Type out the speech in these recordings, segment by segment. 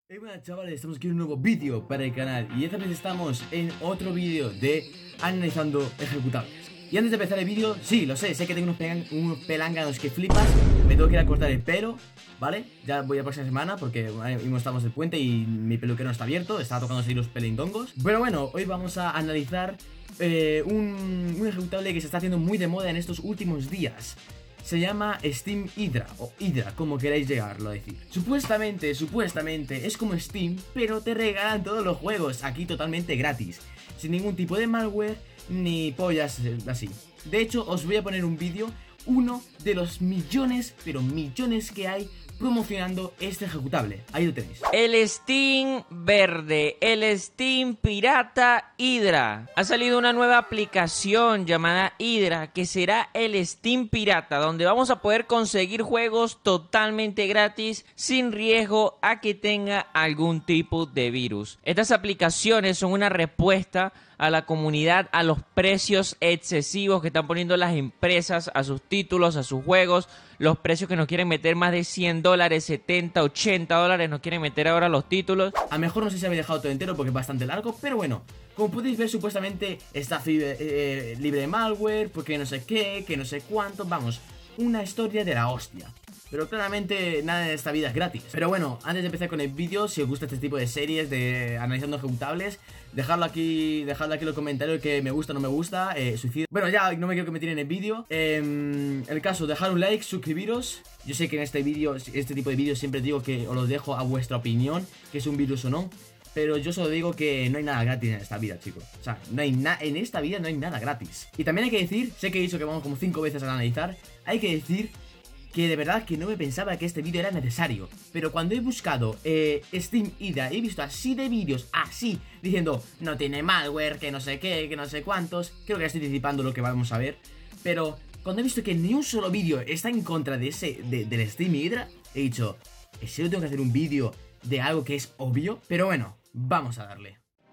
Buenas chavales, estamos aquí en un nuevo vídeo para el canal y esta vez estamos en otro vídeo de analizando ejecutables. Y antes de empezar el vídeo, sí, lo sé que tengo unos pelánganos que flipas. Me tengo que ir a cortar el pelo, ¿vale? Ya voy a la próxima semana porque mismo estamos del puente y mi peluquero no está abierto. Está tocando seguir los pelindongos. Pero bueno, hoy vamos a analizar un ejecutable que se está haciendo muy de moda en estos últimos días. Se llama Steam Hydra, o Hydra, como queráis llegarlo a decir. Supuestamente, es como Steam, pero te regalan todos los juegos aquí totalmente gratis, sin ningún tipo de malware, ni pollas así. De hecho, os voy a poner un vídeo, uno de los millones, pero millones que hay promocionando este ejecutable. Ahí lo tenéis. El Steam verde, el Steam pirata Hydra. Ha salido una nueva aplicación llamada Hydra, que será el Steam pirata, donde vamos a poder conseguir juegos totalmente gratis, sin riesgo a que tenga algún tipo de virus. Estas aplicaciones son una respuesta a la comunidad, a los precios excesivos que están poniendo las empresas a sus títulos, a sus juegos, los precios que nos quieren meter más de $100, 70, 80 dólares, nos quieren meter ahora los títulos. A lo mejor no sé si habéis dejado todo entero porque es bastante largo, pero bueno, como podéis ver, supuestamente está libre de malware, porque no sé qué, que no sé cuánto, vamos, una historia de la hostia. Pero claramente nada de esta vida es gratis. Pero bueno, antes de empezar con el vídeo, si os gusta este tipo de series de analizando ejecutables, dejadlo aquí en los comentarios que me gusta o no me gusta, suicidio. Bueno, ya no me quiero que me tiren el vídeo. El caso, dejar un like, suscribiros. Yo sé que en este vídeo, este tipo de vídeos siempre digo que os los dejo a vuestra opinión, que es un virus o no. Pero yo solo digo que no hay nada gratis en esta vida, chicos. O sea, en esta vida no hay nada gratis. Y también hay que decir, sé que he dicho que vamos como 5 veces a analizar, hay que decir que de verdad que no me pensaba que este vídeo era necesario. Pero cuando he buscado Steam Hydra, he visto así de vídeos, así, diciendo, no tiene malware, que no sé qué, que no sé cuántos. Creo que ya estoy anticipando lo que vamos a ver. Pero cuando he visto que ni un solo vídeo está en contra de del Steam Hydra, he dicho, ¿en serio tengo que hacer un vídeo de algo que es obvio? Pero bueno, vamos a darle.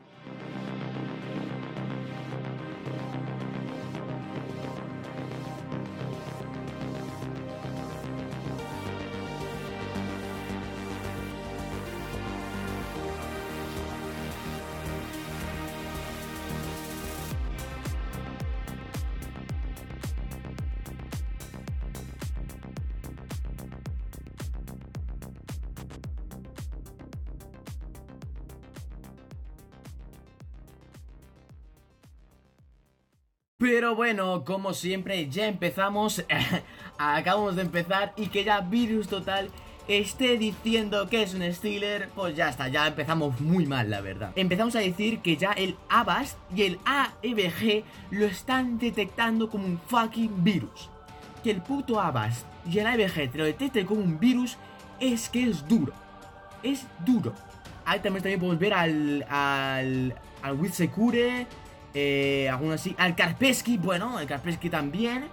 Pero bueno, como siempre, ya empezamos. Acabamos de empezar y que ya Virus Total esté diciendo que es un Stealer, pues ya está, ya empezamos muy mal, la verdad. Empezamos a decir que ya el Avast y el AEBG lo están detectando como un fucking virus. Que el puto Avast y el AEBG te lo detecten como un virus es que es duro. Es duro. Ahí también podemos ver al WithSecure, alguno así, al Kaspersky, bueno, el Kaspersky también.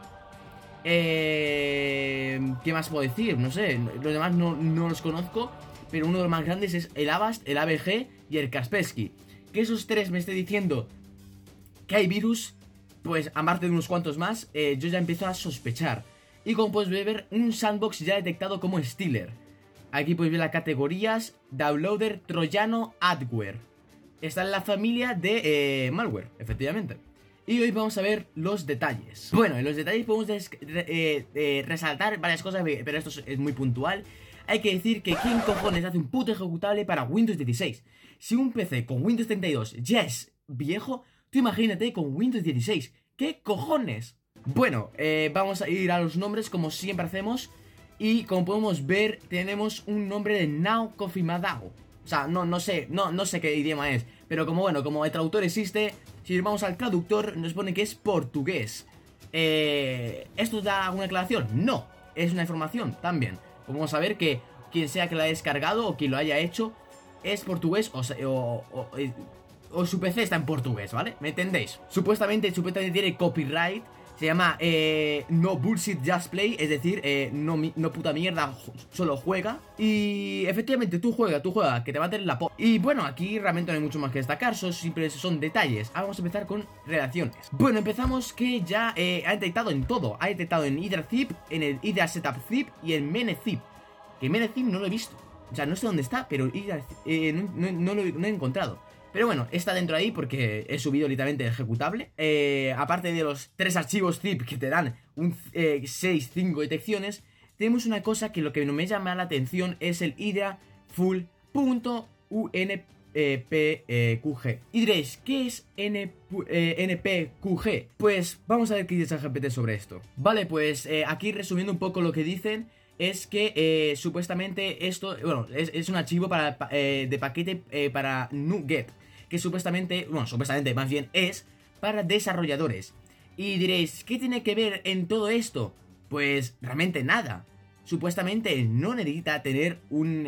¿Qué más puedo decir? No sé, los demás no los conozco, pero uno de los más grandes es el Avast, el ABG y el Kaspersky. Que esos tres me esté diciendo que hay virus, pues aparte de unos cuantos más, yo ya empiezo a sospechar. Y como puedes ver, un sandbox ya detectado como Stealer. Aquí podéis ver las categorías: Downloader, Troyano, Adware. Está en la familia de malware, efectivamente. Y hoy vamos a ver los detalles. Bueno, en los detalles podemos resaltar varias cosas, pero esto es muy puntual. Hay que decir que ¿quién cojones hace un puto ejecutable para Windows 16? Si un PC con Windows 32 ya es viejo, tú imagínate con Windows 16. ¿Qué cojones? Bueno, vamos a ir a los nombres como siempre hacemos. Y como podemos ver, tenemos un nombre de Now confirmado. O sea, no sé qué idioma es, pero como el traductor existe, si vamos al traductor nos pone que es portugués. ¿Esto da alguna aclaración? No, es una información también. Vamos a ver que quien sea que la haya descargado o quien lo haya hecho es portugués o su PC está en portugués, ¿vale? ¿Me entendéis? Supuestamente tiene copyright. Se llama No Bullshit Just Play, es decir, no puta mierda, solo juega. Y efectivamente tú juega, que te va a tener la Y bueno, aquí realmente no hay mucho más que destacar, siempre son detalles. Ahora vamos a empezar con relaciones. Bueno, empezamos que ya ha detectado en todo. Ha detectado en Hydra Zip, en el Hydra Setup Zip y en Mene Zip. Que Mene Zip no lo he visto. O sea, no sé dónde está, pero no lo he encontrado. Pero bueno, está dentro ahí porque he subido literalmente el ejecutable. Aparte de los 3 archivos zip que te dan un 5 detecciones, tenemos una cosa que lo que me llama la atención es el Hydra full.unpqg. Y diréis, ¿qué es NPQG? Pues vamos a ver qué dice GPT sobre esto. Vale, pues aquí resumiendo un poco lo que dicen, es que supuestamente esto, bueno, es un archivo de paquete para NuGet, que supuestamente más bien es para desarrolladores. Y diréis, ¿qué tiene que ver en todo esto? Pues realmente nada. Supuestamente no necesita tener un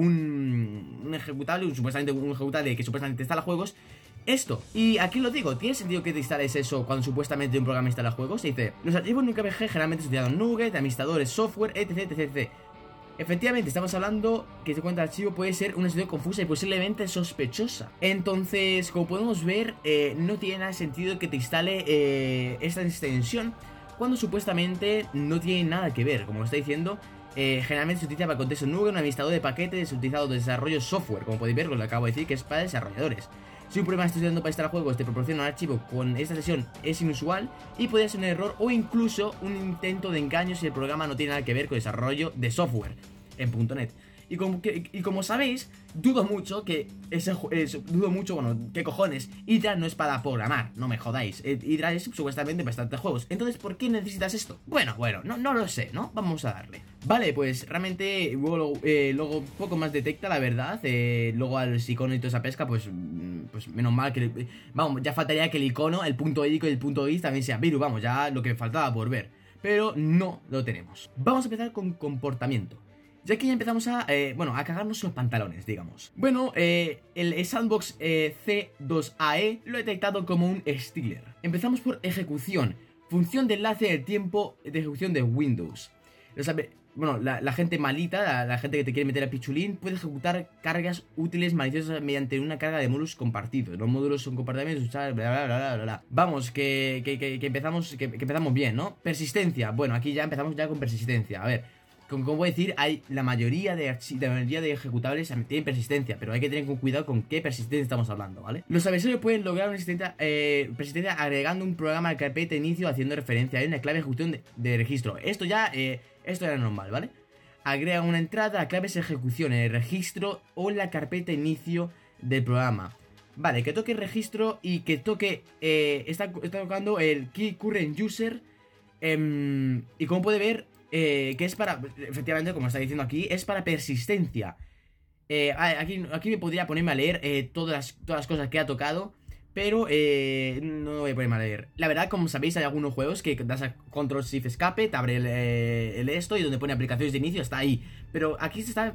ejecutable, supuestamente un ejecutable que supuestamente te instala juegos. Esto, y aquí lo digo, ¿tiene sentido que te instales eso cuando supuestamente un programa instala juegos? Se dice, los archivos NuGet generalmente utilizados NuGet, administradores, software, etc, etc. Efectivamente, estamos hablando que este cuenta de archivo puede ser una situación confusa y posiblemente sospechosa. Entonces, como podemos ver, no tiene nada de sentido que te instale esta extensión cuando supuestamente no tiene nada que ver. Como lo está diciendo, generalmente se utiliza para contexto NuGet, un administrador de paquetes utilizado de desarrollo software. Como podéis ver, os lo acabo de decir que es para desarrolladores. Si un programa está estudiando para instalar juegos te proporciona un archivo con esta sesión es inusual y puede ser un error o incluso un intento de engaño si el programa no tiene nada que ver con desarrollo de software en .NET. Y como sabéis, dudo mucho, bueno, ¿qué cojones? Hydra no es para programar, no me jodáis. Hydra es supuestamente para instalar juegos. Entonces, ¿por qué necesitas esto? Bueno, no lo sé, ¿no? Vamos a darle. Vale, pues realmente luego poco más detecta, la verdad. Luego a los iconos y toda esa pesca, pues menos mal que... Vamos, ya faltaría que el icono, el punto IDICO y el punto IS también sea virus, vamos, ya lo que faltaba por ver. Pero no lo tenemos. Vamos a empezar con comportamiento. Ya que ya empezamos a cagarnos los pantalones, digamos. Bueno, el sandbox C2AE lo he detectado como un stealer. Empezamos por ejecución. Función de enlace del tiempo de ejecución de Windows. La gente malita, la gente que te quiere meter a pichulín, puede ejecutar cargas útiles maliciosas mediante una carga de módulos compartidos. Los módulos son compartimentos, bla bla bla bla bla. Vamos, que empezamos bien, ¿no? Persistencia. Bueno, aquí ya empezamos ya con persistencia. A ver, como voy a decir, la mayoría de ejecutables tienen persistencia, pero hay que tener cuidado con qué persistencia estamos hablando, ¿vale? Los adversarios pueden lograr una persistencia agregando un programa al carpeta de inicio haciendo referencia a una clave de ejecución de registro. Esto era normal, ¿vale? Agrega una entrada a claves de ejecución en el registro o en la carpeta de inicio del programa. Vale, que toque el registro y que toque... está tocando el Key Current User. Y como puede ver... que es para, efectivamente, como está diciendo aquí, es para persistencia. Aquí me podría ponerme a leer todas las cosas que ha tocado, pero no voy a ponerme a leer. La verdad, como sabéis, hay algunos juegos que das a Control Shift Escape, te abre el esto y donde pone aplicaciones de inicio está ahí. Pero aquí está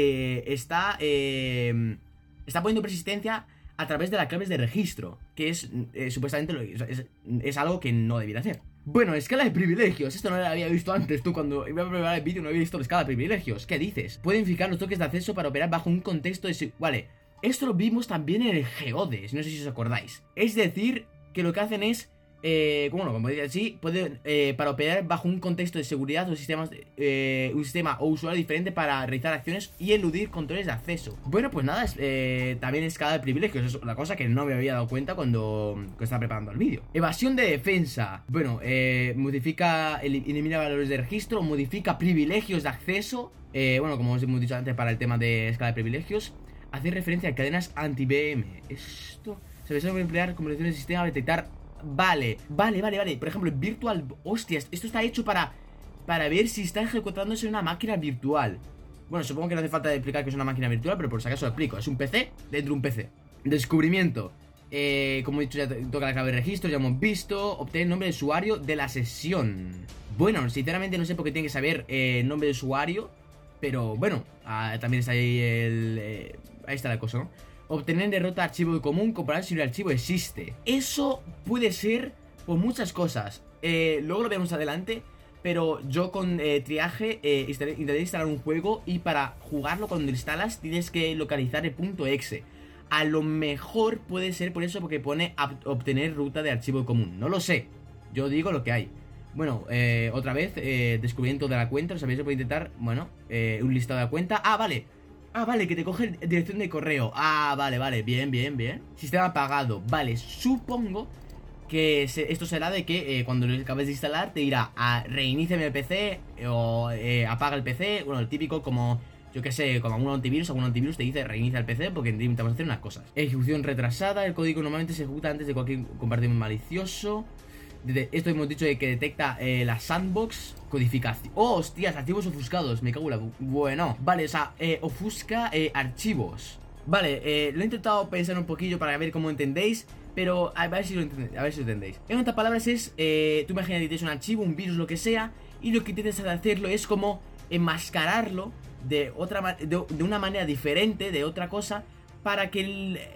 poniendo persistencia a través de las claves de registro, que es supuestamente es algo que no debiera hacer. Bueno, escala de privilegios. Esto no lo había visto antes. Tú cuando iba a preparar el vídeo no había visto la escala de privilegios. ¿Qué dices? Pueden fijar los toques de acceso para operar bajo un contexto de... Vale, esto lo vimos también en el Geodes, no sé si os acordáis. Es decir, que lo que hacen es... como decía así, pueden, para operar bajo un contexto de seguridad o un sistema o usuario diferente para realizar acciones y eludir controles de acceso. Bueno, pues nada, también escala de privilegios. Es una cosa que no me había dado cuenta cuando estaba preparando el vídeo. Evasión de defensa. Bueno, elimina valores de registro, modifica privilegios de acceso. Como os hemos dicho antes para el tema de escala de privilegios, hace referencia a cadenas anti-BM. Esto se puede emplear combinaciones de sistema a detectar... Vale. Por ejemplo, virtual... Hostias, esto está hecho para ver si está ejecutándose en una máquina virtual. Bueno, supongo que no hace falta explicar que es una máquina virtual, pero por si acaso lo explico. Es un PC dentro de un PC. Descubrimiento. Como he dicho, ya toca la clave de registro, ya hemos visto. Obtener el nombre de usuario de la sesión. Bueno, sinceramente no sé por qué tiene que saber el nombre de usuario, pero bueno, también está ahí ahí está la cosa, ¿no? Obtener derrota archivo común, comparar si el archivo existe. Eso puede ser por muchas cosas. Luego lo veremos adelante. Pero yo con triaje intentaré instalar un juego y para jugarlo cuando lo instalas tienes que localizar el punto .exe. A lo mejor puede ser por eso, porque pone obtener ruta de archivo común. No lo sé, yo digo lo que hay. Bueno, otra vez, descubrimiento de la cuenta. Lo sabéis, se puede intentar, un listado de la cuenta. Ah, vale. Ah, vale, que te coge dirección de correo. Ah, vale, bien. Sistema apagado. Vale, supongo que esto será de que cuando lo acabes de instalar te dirá reiníciame el PC o apaga el PC. Bueno, el típico como, yo que sé, como algún antivirus te dice reinicia el PC porque intentamos hacer unas cosas. Ejecución retrasada, el código normalmente se ejecuta antes de cualquier compartimiento malicioso. Esto hemos dicho de que detecta la sandbox. Codificación. ¡Oh, hostias! Archivos ofuscados. Me cago en la... Bueno, vale, o sea, ofusca archivos. Vale, lo he intentado pensar un poquillo para ver cómo entendéis, pero a ver si lo entendéis. En otras palabras es, tú imaginas que tienes un archivo, un virus, lo que sea, y lo que intentas hacerlo es como enmascararlo de una manera diferente, de otra cosa, para que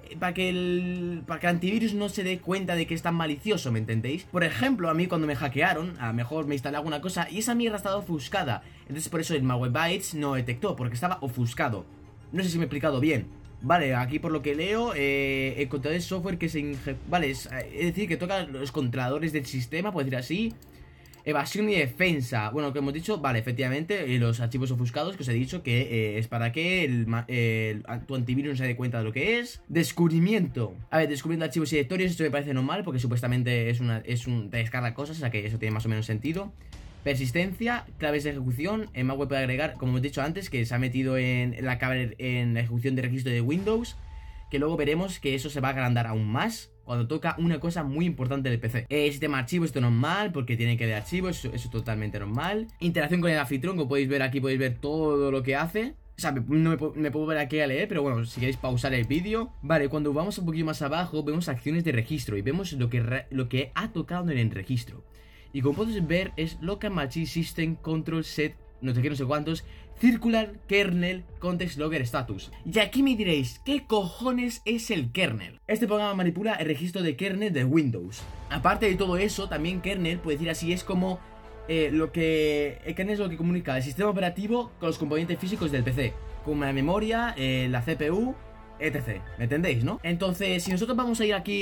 el antivirus no se dé cuenta de que es tan malicioso, ¿me entendéis? Por ejemplo, a mí cuando me hackearon, a lo mejor me instalé alguna cosa y esa mierda estaba ofuscada. Entonces por eso el Malwarebytes no detectó, porque estaba ofuscado. No sé si me he explicado bien. Vale, aquí por lo que leo, encontré software que se vale, es decir, que toca los controladores del sistema, por decir así. Evasión y defensa. Bueno, que hemos dicho, vale, efectivamente, los archivos ofuscados que os he dicho que es para que tu antivirus no se dé cuenta de lo que es. Descubrimiento. A ver, descubriendo archivos y directorios, esto me parece normal porque supuestamente te descarga cosas, o sea que eso tiene más o menos sentido. Persistencia, claves de ejecución. En malware puede agregar, como hemos dicho antes, que se ha metido en la ejecución de registro de Windows, que luego veremos que eso se va a agrandar aún más cuando toca una cosa muy importante del PC. Sistema archivo, esto normal, porque tiene que ver archivos, eso es totalmente normal. Interacción con el anfitrión, como podéis ver aquí, podéis ver todo lo que hace. O sea, no me puedo ver aquí a leer, pero bueno, si queréis pausar el vídeo. Vale, cuando vamos un poquito más abajo, vemos acciones de registro y vemos lo que ha tocado en el registro. Y como podéis ver, es Local Machine System Control Set, no sé qué, no sé cuántos, Circular Kernel Context Logger Status. Y aquí me diréis, ¿qué cojones es el kernel? Este programa manipula el registro de kernel de Windows. Aparte de todo eso, también kernel, puede decir así, es como el kernel es lo que comunica el sistema operativo con los componentes físicos del PC, como la memoria, la CPU, etc. ¿Me entendéis, no? Entonces, si nosotros vamos a ir aquí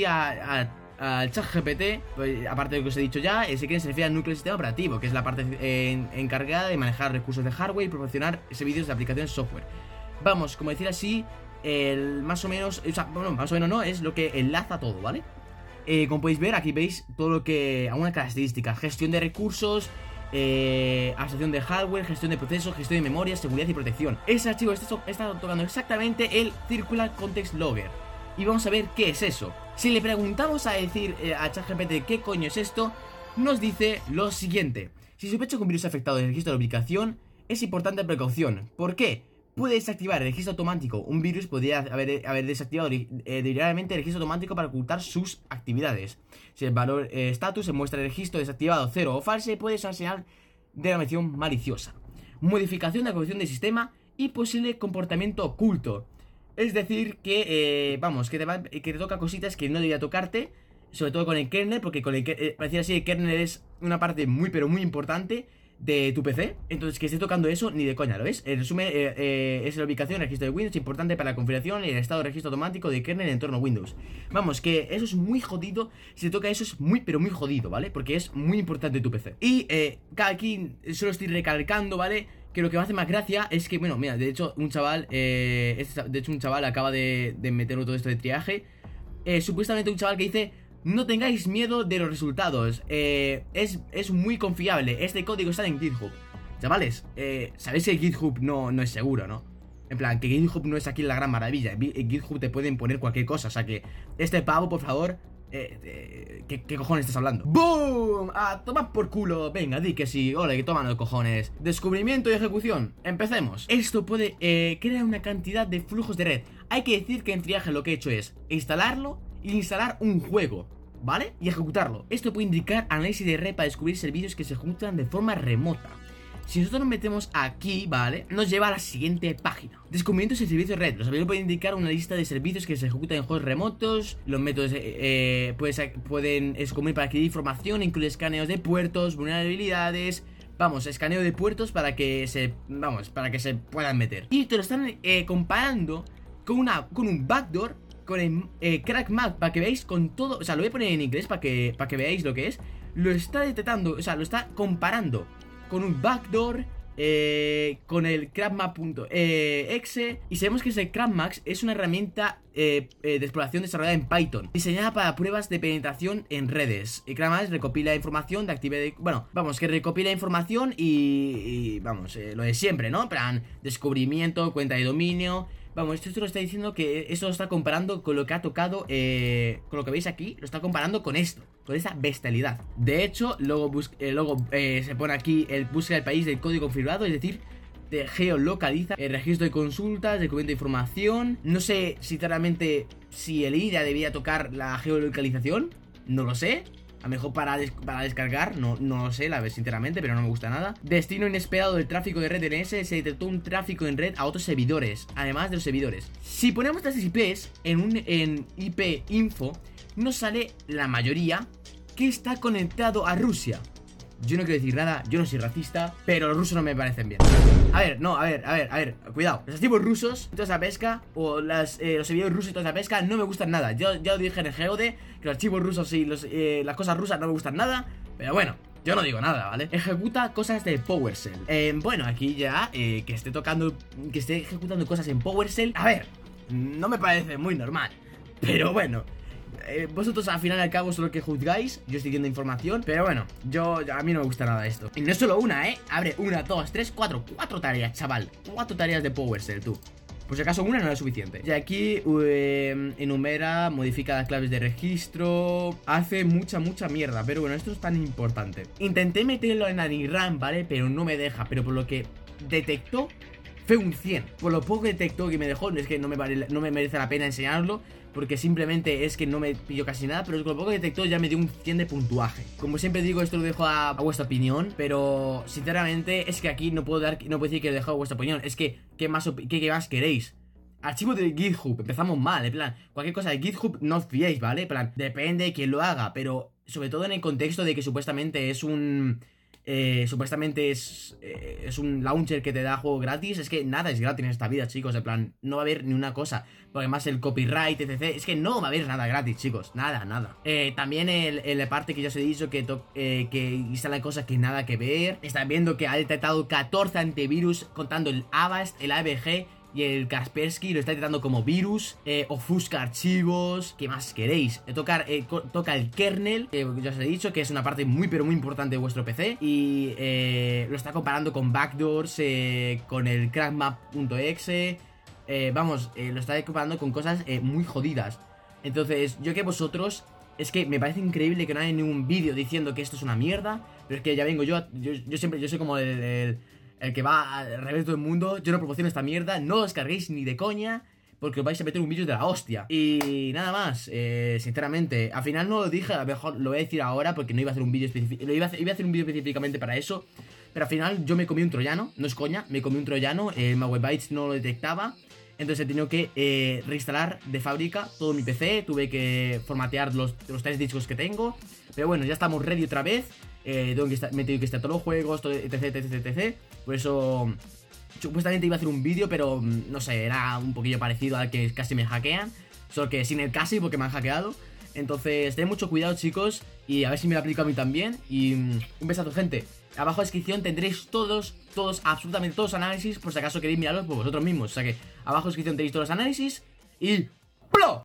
al ChatGPT, pues, aparte de lo que os he dicho ya, ese que se refiere al núcleo del sistema operativo, que es la parte encargada de manejar recursos de hardware y proporcionar servicios de aplicaciones software. Vamos, como decir así, más o menos, o sea, bueno, más o menos no, es lo que enlaza todo, ¿vale? Como podéis ver, aquí veis todo lo que, algunas características: gestión de recursos, abstracción de hardware, gestión de procesos, gestión de memoria, seguridad y protección. Ese archivo está tocando exactamente el Circular Context Logger. Y vamos a ver qué es eso. Si le preguntamos a ChatGPT qué coño es esto, nos dice lo siguiente: si sospecha que un virus ha afectado el registro de la ubicación, es importante precaución. ¿Por qué? Puede desactivar el registro automático. Un virus podría haber desactivado deliberadamente el registro automático para ocultar sus actividades. Si el valor status se muestra el registro desactivado, 0 o falso, puede ser una señal de una mención maliciosa. Modificación de la configuración del sistema y posible comportamiento oculto. Es decir, que, vamos, que te toca cositas que no debería tocarte, sobre todo con el kernel, porque parecía así, el kernel es una parte muy, pero muy importante de tu PC. Entonces, que esté tocando eso, ni de coña, ¿lo ves? El resumen es la ubicación, el registro de Windows, importante para la configuración y el estado de registro automático de kernel en entorno Windows. Vamos, que eso es muy jodido. Si te toca eso es muy, pero muy jodido, ¿vale? Porque es muy importante tu PC. Y, aquí solo estoy recalcando, ¿vale? Que lo que me hace más gracia es que, bueno, mira, de hecho un chaval acaba de meterlo todo esto de triaje. Supuestamente un chaval que dice: no tengáis miedo de los resultados, es muy confiable, este código está en GitHub. Chavales, sabéis que GitHub no es seguro, ¿no? En plan, que GitHub no es aquí la gran maravilla. En GitHub te pueden poner cualquier cosa, o sea que este pavo, por favor, ¿qué cojones estás hablando? ¡Boom! ¡A tomar por culo! Venga, di que sí, ole, que toman los cojones. Descubrimiento y ejecución, empecemos. Esto puede crear una cantidad de flujos de red. Hay que decir que en triaje lo que he hecho es instalarlo e instalar un juego, ¿vale? Y ejecutarlo. Esto puede indicar análisis de red para descubrir servicios que se ejecutan de forma remota. Si nosotros nos metemos aquí, ¿vale? Nos lleva a la siguiente página. Descubrimientos y servicios de red. Los servidores pueden indicar una lista de servicios que se ejecutan en juegos remotos. Los métodos pueden descubrir para adquirir información. Incluye escaneos de puertos, vulnerabilidades. Vamos, escaneo de puertos para que se puedan meter. Y te lo están comparando con un backdoor, con el crack map, para que veáis con todo. O sea, lo voy a poner en inglés para que veáis lo que es. Lo está detectando, o sea, lo está comparando con un backdoor con el crackmap.exe y sabemos que ese crackmax es una herramienta de exploración desarrollada en Python, diseñada para pruebas de penetración en redes. Y crackmax recopila información de actividad, bueno, vamos, que recopila información y vamos, lo de siempre, ¿no? En plan, descubrimiento, cuenta de dominio. Vamos, esto lo está diciendo que eso lo está comparando con lo que ha tocado, con lo que veis aquí, lo está comparando con esto, con esa bestialidad. De hecho, luego, se pone aquí el busca el país del código configurado, es decir, te geolocaliza, el registro de consultas, documento de información. No sé sinceramente si el IDA debía tocar la geolocalización, no lo sé. A lo mejor para descargar, no lo sé, la verdad, sinceramente, pero no me gusta nada. Destino inesperado del tráfico de red DNS. Se detectó un tráfico en red a otros servidores, además de los servidores. Si ponemos estas IPs en IP info, nos sale la mayoría que está conectado a Rusia. Yo no quiero decir nada, yo no soy racista, pero los rusos no me parecen bien. A ver, no, a ver, cuidado. Los archivos rusos, toda esa pesca, o los servidores rusos y toda esa pesca, no me gustan nada. Yo ya lo dije en el GOD, que los archivos rusos y las cosas rusas no me gustan nada. Pero bueno, yo no digo nada, ¿vale? Ejecuta cosas de PowerShell. Bueno, aquí ya, que esté ejecutando cosas en PowerShell. A ver, no me parece muy normal, pero bueno. Vosotros al final y al cabo solo que juzgáis. Yo estoy viendo información, pero bueno, a mí no me gusta nada esto. Y no es solo una, abre 1, 2, 3, 4 tareas, chaval. 4 tareas de PowerShell, tú. Por si acaso una no es suficiente. Y aquí enumera, modifica las claves de registro, hace mucha mierda. Pero bueno, esto es tan importante. Intenté meterlo en AnyRAM, ¿vale? Pero no me deja, pero por lo que detectó fue un 100. Por lo poco que detectó que me dejó, es que no me merece la pena enseñarlo, porque simplemente es que no me pilló casi nada. Pero con lo poco que detectó ya me dio un 100 de puntuaje. Como siempre digo, esto lo dejo a vuestra opinión, pero sinceramente es que aquí no puedo decir que lo dejo a vuestra opinión. Es que, ¿qué más queréis? Archivo de GitHub, empezamos mal, en plan, cualquier cosa de GitHub no os fiéis, ¿vale? En plan, depende de quién lo haga, pero sobre todo en el contexto de que supuestamente es un launcher que te da juego gratis. Es que nada es gratis en esta vida, chicos. En plan, no va a haber ni una cosa. Porque además el copyright, etc. Es que no va a haber nada gratis, chicos. Nada. También la parte que ya os he dicho que instala cosas que nada que ver. Están viendo que ha detectado 14 antivirus, contando el Avast, el AVG y el Kaspersky. Lo está detectando como virus. Ofusca archivos. ¿Qué más queréis? Toca el kernel, que ya os he dicho que es una parte muy pero muy importante de vuestro PC. Y lo está comparando con backdoors, con el crackmap.exe. Lo está comparando con cosas muy jodidas. Entonces, yo que vosotros, es que me parece increíble que no haya ningún vídeo diciendo que esto es una mierda. Pero es que ya vengo yo siempre, yo soy como el que va al revés de todo el mundo. Yo no proporciono esta mierda, no lo descarguéis ni de coña, porque os vais a meter un vídeo de la hostia. Y nada más, sinceramente, al final no lo dije, a lo mejor lo voy a decir ahora, porque no iba a hacer un vídeo específico. Iba a hacer un vídeo específicamente para eso, pero al final yo me comí un troyano, no es coña, me comí un troyano. Malwarebytes no lo detectaba, entonces he tenido que reinstalar de fábrica todo mi PC. Tuve que formatear los 3 discos que tengo. Pero bueno, ya estamos ready otra vez. Me he tenido que estar todos los juegos, todo, etc. Por eso supuestamente iba a hacer un vídeo, pero no sé, era un poquillo parecido al que casi me hackean. Solo que sin el casi, porque me han hackeado. Entonces, tened mucho cuidado, chicos, y a ver si me lo aplico a mí también. Y un besazo, gente. Abajo en la descripción tendréis todos, absolutamente todos los análisis, por si acaso queréis mirarlos por vosotros mismos. O sea que abajo en la descripción tenéis todos los análisis. Y ¡plo!